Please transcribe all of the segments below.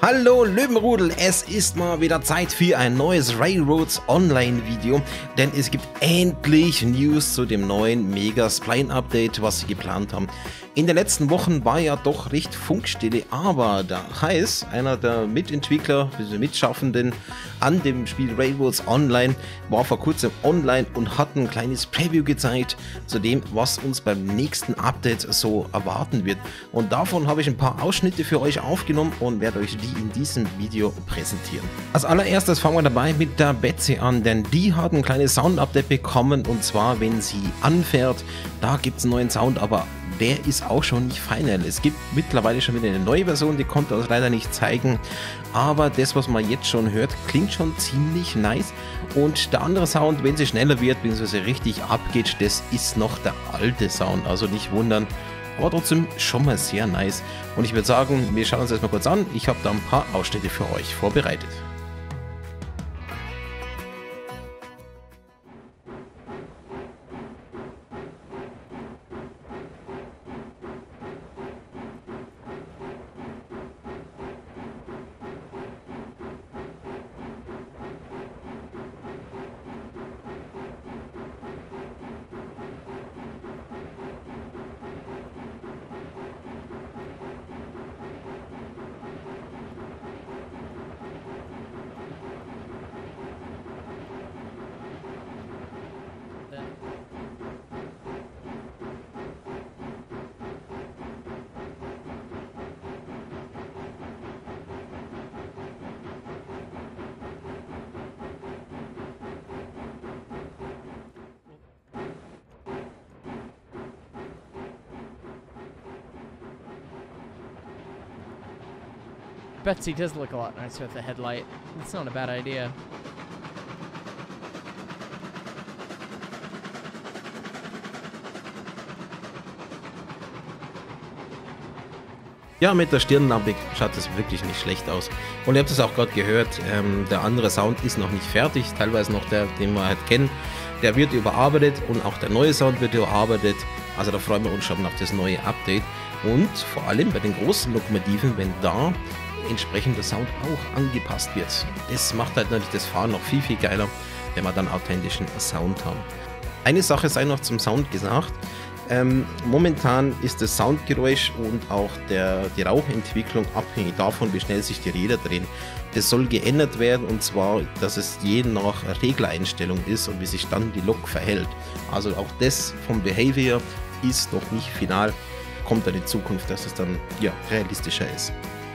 Hallo Löwenrudel, es ist mal wieder Zeit für ein neues Railroads Online Video, denn es gibt endlich News zu dem neuen Mega Spline Update, was sie geplant haben. In den letzten Wochen war ja doch recht Funkstille, aber der Heiß, einer der Mitentwickler, diese Mitschaffenden an dem Spiel Railroads Online, war vor kurzem online und hat ein kleines Preview gezeigt zu dem, was uns beim nächsten Update so erwarten wird. Und davon habe ich ein paar Ausschnitte für euch aufgenommen und werde euch die in diesem Video präsentieren. Als allererstes fangen wir dabei mit der Betsy an, denn die hat ein kleines Sound-Update bekommen, und zwar wenn sie anfährt, da gibt es einen neuen Sound, aber der ist auch schon nicht final. Es gibt mittlerweile schon wieder eine neue Version, die konnte das leider nicht zeigen, aber das, was man jetzt schon hört, klingt schon ziemlich nice. Und der andere Sound, wenn sie schneller wird, bzw. richtig abgeht, das ist noch der alte Sound, also nicht wundern, aber trotzdem schon mal sehr nice. Und ich würde sagen, wir schauen uns das mal kurz an. Ich habe da ein paar Ausschnitte für euch vorbereitet. Betsy does look a lot nicer with the headlight. It's not a bad idea. Ja, mit der Stirnlampe schaut es wirklich nicht schlecht aus. Und ihr habt es auch gerade gehört, der andere Sound ist noch nicht fertig, teilweise noch der, den wir halt kennen. Der wird überarbeitet und auch der neue Sound wird überarbeitet. Also da freuen wir uns schon auf das neue Update. Und vor allem bei den großen Lokomotiven, wenn da entsprechend der Sound auch angepasst wird. Das macht halt natürlich das Fahren noch viel, viel geiler, wenn wir dann authentischen Sound haben. Eine Sache sei noch zum Sound gesagt. Momentan ist das Soundgeräusch und auch die Rauchentwicklung abhängig davon, wie schnell sich die Räder drehen. Das soll geändert werden, und zwar, dass es je nach Reglereinstellung ist und wie sich dann die Lok verhält. Also auch das vom Behavior ist noch nicht final, kommt dann in Zukunft, dass es dann ja realistischer ist.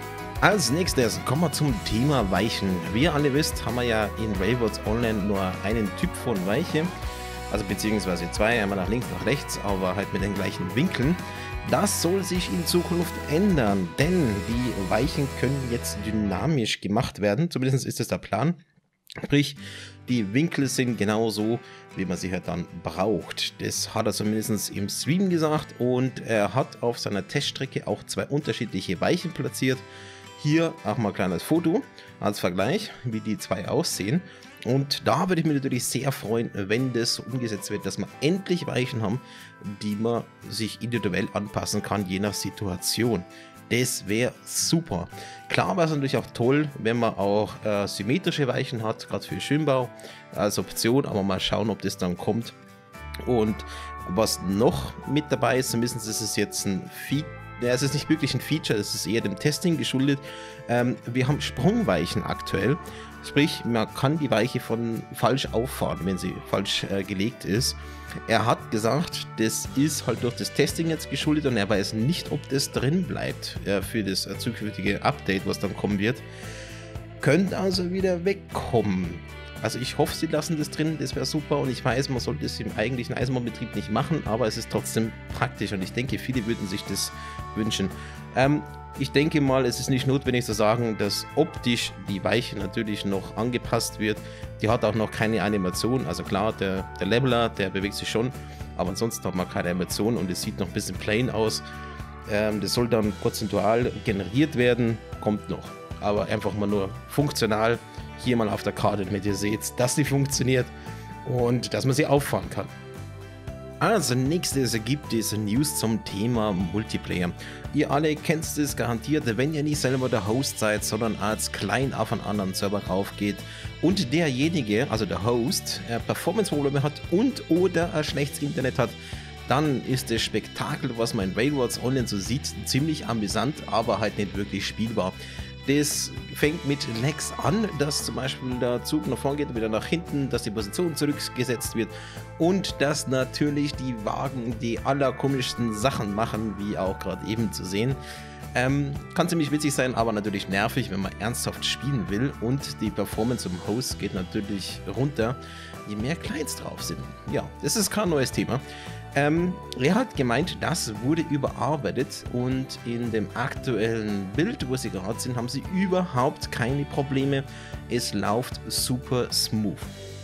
Als nächstes kommen wir zum Thema Weichen. Wie ihr alle wisst, haben wir ja in Railroads Online nur einen Typ von Weiche. Also beziehungsweise zwei, einmal nach links, nach rechts, aber halt mit den gleichen Winkeln. Das soll sich in Zukunft ändern, denn die Weichen können jetzt dynamisch gemacht werden. Zumindest ist das der Plan. Sprich, die Winkel sind genauso, wie man sie halt dann braucht. Das hat er zumindest im Stream gesagt, und er hat auf seiner Teststrecke auch zwei unterschiedliche Weichen platziert. Hier auch mal ein kleines Foto als Vergleich, wie die zwei aussehen. Und da würde ich mich natürlich sehr freuen, wenn das so umgesetzt wird, dass wir endlich Weichen haben, die man sich individuell anpassen kann, je nach Situation. Das wäre super. Klar wäre es natürlich auch toll, wenn man auch symmetrische Weichen hat, gerade für Schönbau als Option, aber mal schauen, ob das dann kommt. Und was noch mit dabei ist, zumindest ist es jetzt ein Feature. Ja, es ist nicht wirklich ein Feature, es ist eher dem Testing geschuldet. Wir haben Sprungweichen aktuell, sprich, man kann die Weiche falsch auffahren, wenn sie falsch gelegt ist. Er hat gesagt, das ist halt durch das Testing jetzt geschuldet, und er weiß nicht, ob das drin bleibt für das zukünftige Update, was dann kommen wird. Könnte also wieder wegkommen. Also ich hoffe, sie lassen das drin, das wäre super, und ich weiß, man sollte es im eigentlichen Eisenbahnbetrieb nicht machen, aber es ist trotzdem praktisch, und ich denke, viele würden sich das wünschen. Ich denke mal, es ist nicht notwendig zu sagen, dass optisch die Weiche natürlich noch angepasst wird. Die hat auch noch keine Animation, also klar, der Leveler, der bewegt sich schon, aber ansonsten hat man keine Animation und es sieht noch ein bisschen plain aus. Das soll dann prozentual generiert werden, kommt noch, aber einfach mal nur funktional. Hier mal auf der Karte, damit ihr seht, dass sie funktioniert und dass man sie auffahren kann. Als nächstes gibt es News zum Thema Multiplayer. Ihr alle kennt es garantiert, wenn ihr nicht selber der Host seid, sondern als Client auf einen anderen Server raufgeht und derjenige, also der Host, Performance-Probleme hat und oder ein schlechtes Internet hat, dann ist das Spektakel, was man in Rail Wars Online so sieht, ziemlich amüsant, aber halt nicht wirklich spielbar. Das fängt mit Lags an, dass zum Beispiel der Zug nach vorne geht und wieder nach hinten, dass die Position zurückgesetzt wird und dass natürlich die Wagen die allerkomischsten Sachen machen, wie auch gerade eben zu sehen. Kann ziemlich witzig sein, aber natürlich nervig, wenn man ernsthaft spielen will, und die Performance im Host geht natürlich runter, je mehr Clients drauf sind. Ja, das ist kein neues Thema. Er hat gemeint, das wurde überarbeitet und in dem aktuellen Bild, wo sie gerade sind, haben sie überhaupt keine Probleme. Es läuft super smooth.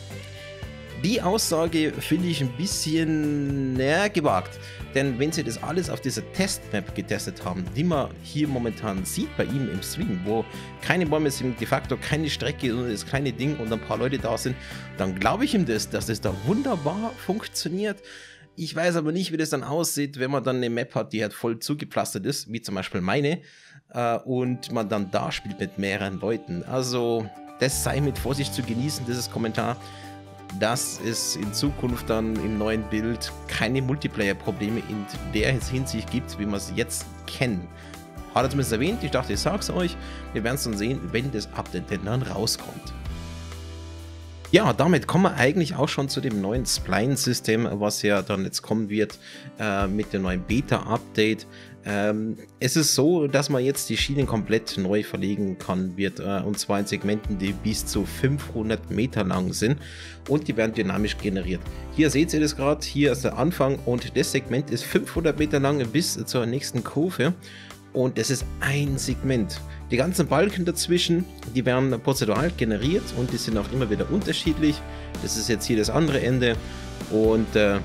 Die Aussage finde ich ein bisschen gewagt, denn wenn sie das alles auf dieser Testmap getestet haben, die man hier momentan sieht bei ihm im Stream, wo keine Bäume sind, de facto keine Strecke, sondern das kleine Ding und ein paar Leute da sind, dann glaube ich ihm das, dass das da wunderbar funktioniert. Ich weiß aber nicht, wie das dann aussieht, wenn man dann eine Map hat, die halt voll zugepflastert ist, wie zum Beispiel meine, und man dann da spielt mit mehreren Leuten. Also das sei mit Vorsicht zu genießen, dieses Kommentar, dass es in Zukunft dann im neuen Bild keine Multiplayer-Probleme in der Hinsicht gibt, wie wir es jetzt kennen. Hat er zumindest erwähnt, ich dachte, ich sag's euch, wir werden es dann sehen, wenn das Update denn dann rauskommt. Ja, damit kommen wir eigentlich auch schon zu dem neuen Spline-System, was ja dann jetzt kommen wird mit dem neuen Beta-Update. Es ist so, dass man jetzt die Schienen komplett neu verlegen kann und zwar in Segmenten, die bis zu 500 Meter lang sind, und die werden dynamisch generiert. Hier seht ihr das gerade, hier ist der Anfang und das Segment ist 500 Meter lang bis zur nächsten Kurve. Und das ist ein Segment. Die ganzen Balken dazwischen, die werden prozedural generiert und die sind auch immer wieder unterschiedlich. Das ist jetzt hier das andere Ende und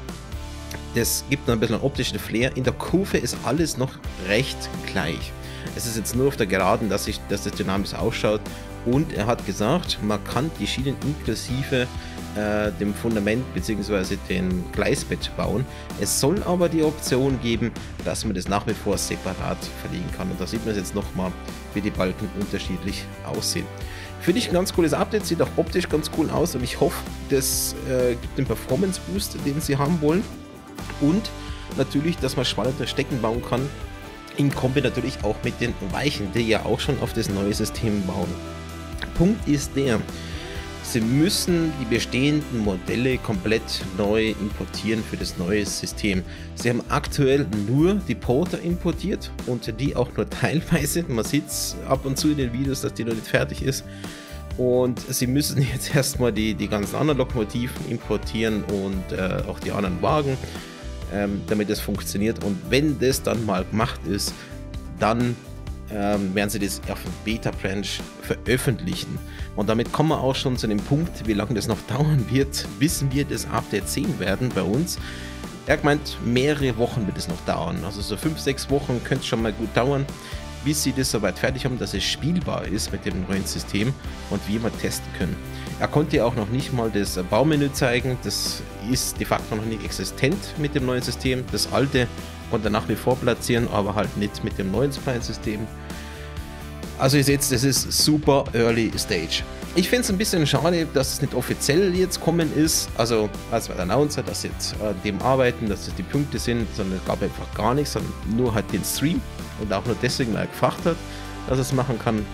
das gibt noch ein bisschen einen optischen Flair. In der Kurve ist alles noch recht gleich. Es ist jetzt nur auf der Geraden, dass das dynamisch ausschaut, und er hat gesagt, man kann die Schienen inklusive dem Fundament bzw. dem Gleisbett bauen. Es soll aber die Option geben, dass man das nach wie vor separat verlegen kann. Und da sieht man jetzt nochmal, wie die Balken unterschiedlich aussehen. Finde ich ein ganz cooles Update, sieht auch optisch ganz cool aus, und ich hoffe, das gibt den Performance Boost, den sie haben wollen. Und natürlich, dass man spannende Stecken bauen kann, in Kombi natürlich auch mit den Weichen, die ja auch schon auf das neue System bauen. Punkt ist der: Sie müssen die bestehenden Modelle komplett neu importieren für das neue System. Sie haben aktuell nur die Porter importiert und die auch nur teilweise. Man sieht es ab und zu in den Videos, dass die noch nicht fertig ist. Und sie müssen jetzt erstmal die ganzen anderen Lokomotiven importieren und auch die anderen Wagen, damit das funktioniert. Und wenn das dann mal gemacht ist, dann werden sie das auf dem Beta-Branch veröffentlichen. Und damit kommen wir auch schon zu dem Punkt, wie lange das noch dauern wird, bis wir das Update sehen werden bei uns. Er hat gemeint, mehrere Wochen wird es noch dauern. Also so 5-6 Wochen könnte es schon mal gut dauern, bis sie das soweit fertig haben, dass es spielbar ist mit dem neuen System und wie wir testen können. Er konnte auch noch nicht mal das Baumenü zeigen. Das ist de facto noch nicht existent mit dem neuen System. Das alte konnte er nach wie vor platzieren, aber halt nicht mit dem neuen Spline-System. Also ihr seht, das ist super Early Stage. Ich finde es ein bisschen schade, dass es nicht offiziell jetzt kommen ist, also als Announcer, dass sie jetzt an dem arbeiten, dass das die Punkte sind, sondern es gab einfach gar nichts, sondern nur halt den Stream, und auch nur deswegen, weil er gefragt hat, dass er es machen kann.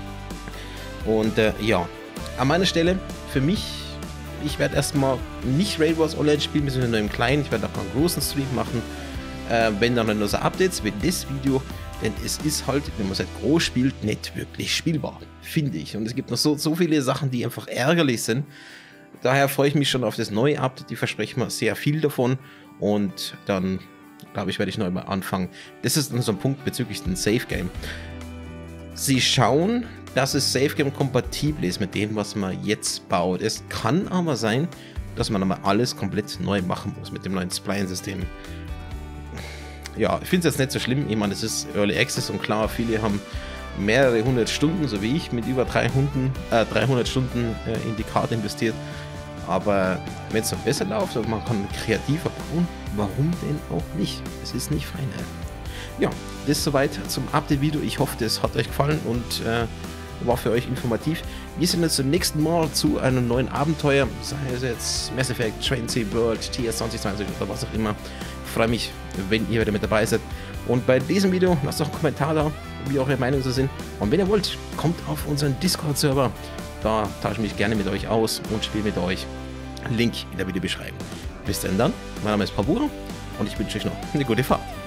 Und ja, an meiner Stelle, für mich, ich werde erstmal nicht Rail Wars Online spielen, wir sind nur im Kleinen, ich werde auch einen großen Stream machen, wenn dann nur so Updates wie das Video. Denn es ist halt, wenn man es halt groß spielt, nicht wirklich spielbar, finde ich. Und es gibt noch so viele Sachen, die einfach ärgerlich sind. Daher freue ich mich schon auf das neue Update. Die versprechen mir sehr viel davon. Und dann, glaube ich, werde ich noch einmal anfangen. Das ist dann so ein Punkt bezüglich dem Safe Game. Sie schauen, dass es Safe Game kompatibel ist mit dem, was man jetzt baut. Es kann aber sein, dass man einmal alles komplett neu machen muss mit dem neuen Spline-System. Ja, ich finde es jetzt nicht so schlimm. Ich meine, es ist Early Access und klar, viele haben mehrere 100 Stunden, so wie ich, mit über 300 Stunden in die Karte investiert. Aber wenn es dann besser läuft und man kann kreativer bauen, warum denn auch nicht? Es ist nicht fein. Ja, das soweit zum Update-Video. Ich hoffe, das hat euch gefallen und war für euch informativ. Wir sehen uns zum nächsten Mal zu einem neuen Abenteuer, sei es jetzt Mass Effect, Train World, TS 2020 oder was auch immer. Ich freue mich, wenn ihr wieder mit dabei seid. Und bei diesem Video lasst doch einen Kommentar da, wie eure Meinungen so sind. Und wenn ihr wollt, kommt auf unseren Discord-Server. Da tausche ich mich gerne mit euch aus und spiele mit euch. Link in der Videobeschreibung. Bis dann. Mein Name ist Pabura und ich wünsche euch noch eine gute Fahrt.